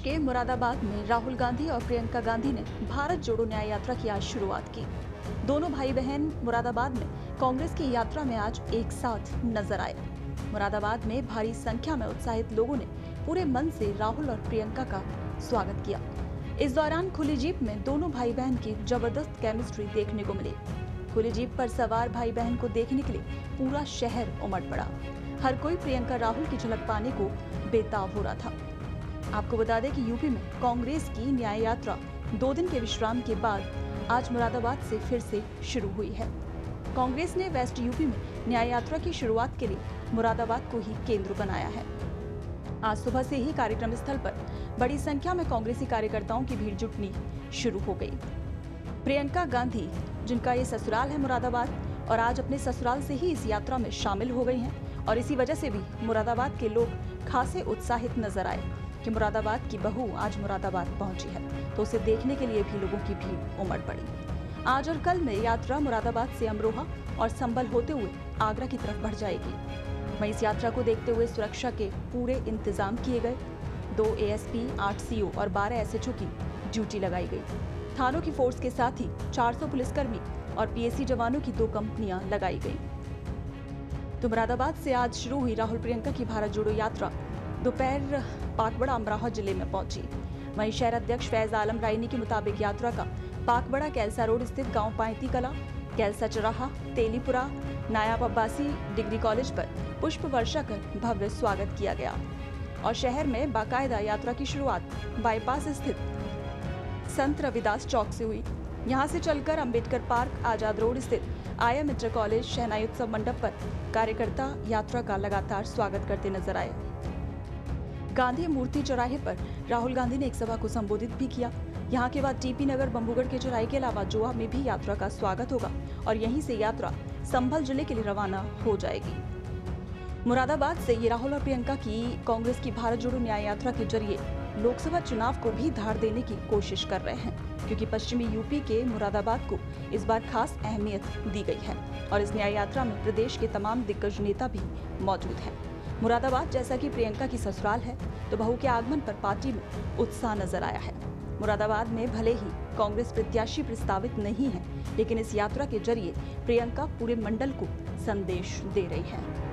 के मुरादाबाद में राहुल गांधी और प्रियंका गांधी ने भारत जोड़ो न्याय यात्रा की आज शुरुआत की। दोनों भाई बहन मुरादाबाद में कांग्रेस की यात्रा में आज एक साथ नजर आए। मुरादाबाद में भारी संख्या में उत्साहित लोगों ने पूरे मन से राहुल और प्रियंका का स्वागत किया। इस दौरान खुली जीप में दोनों भाई बहन की जबरदस्त केमिस्ट्री देखने को मिली। खुली जीप पर सवार भाई बहन को देखने के लिए पूरा शहर उमड़ पड़ा। हर कोई प्रियंका राहुल की झलक पाने को बेताब हो रहा था। आपको बता दें कि यूपी में कांग्रेस की न्याय यात्रा 2 दिन के विश्राम के बाद आज मुरादाबाद से फिर से शुरू हुई है। कांग्रेस ने वेस्ट यूपी में न्याय यात्रा की शुरुआत के लिए मुरादाबाद को ही केंद्र बनाया है। आज सुबह से ही कार्यक्रम स्थल पर बड़ी संख्या में कांग्रेसी कार्यकर्ताओं की भीड़ जुटनी शुरू हो गई। प्रियंका गांधी, जिनका ये ससुराल है मुरादाबाद, और आज अपने ससुराल से ही इस यात्रा में शामिल हो गई हैं और इसी वजह से भी मुरादाबाद के लोग खासे उत्साहित नजर आए कि मुरादाबाद की बहू आज मुरादाबाद पहुंची है, तो उसे देखने के लिए भी लोगों की भीड़ उमड़ पड़ी। आज और कल में यात्रा मुरादाबाद से अमरोहा और संभल होते हुए आगरा की तरफ बढ़ जाएगी। वहीं इस यात्रा को देखते हुए सुरक्षा के पूरे इंतजाम किए गए। 2 एएसपी, 8 सीओ और 12 एसएचओ की ड्यूटी लगाई गई। थानों की फोर्स के साथ ही 400 पुलिसकर्मी और पीएसी जवानों की 2 कंपनियां लगाई गई। तो मुरादाबाद से आज शुरू हुई राहुल प्रियंका की भारत जोड़ो यात्रा दोपहर पाकबड़ा अमरोहा जिले में पहुंची। वहीं शहर अध्यक्ष फैज आलम राइनी के मुताबिक यात्रा का पाकबड़ा कैलसा रोड स्थित गांव पायती कला, कैलसा चौराहा, तेलीपुरा, नायाब अब्बासी डिग्री कॉलेज पर पुष्प वर्षा कर भव्य स्वागत किया गया और शहर में बाकायदा यात्रा की शुरुआत बाईपास स्थित संत रविदास चौक से हुई। यहां से चलकर अंबेडकर पार्क, आजाद रोड स्थित आया मित्र कॉलेज, शहनाई उत्सव मंडप पर कार्यकर्ता यात्रा का लगातार स्वागत करते नजर आए। गांधी मूर्ति चौराहे पर राहुल गांधी ने एक सभा को संबोधित भी किया। यहां के बाद टीपी नगर, बंबूगढ़ के चौराहे के अलावा जोआ में भी यात्रा का स्वागत होगा और यहीं से यात्रा संभल जिले के लिए रवाना हो जाएगी। मुरादाबाद से ये राहुल और प्रियंका की कांग्रेस की भारत जोड़ो न्याय यात्रा के जरिए लोकसभा चुनाव को भी धार देने की कोशिश कर रहे हैं, क्योंकि पश्चिमी यूपी के मुरादाबाद को इस बार खास अहमियत दी गई है और इस न्याय यात्रा में प्रदेश के तमाम दिग्गज नेता भी मौजूद हैं। मुरादाबाद, जैसा कि प्रियंका की ससुराल है, तो बहू के आगमन पर पार्टी में उत्साह नजर आया है। मुरादाबाद में भले ही कांग्रेस प्रत्याशी प्रस्तावित नहीं है, लेकिन इस यात्रा के जरिए प्रियंका पूरे मंडल को संदेश दे रही है।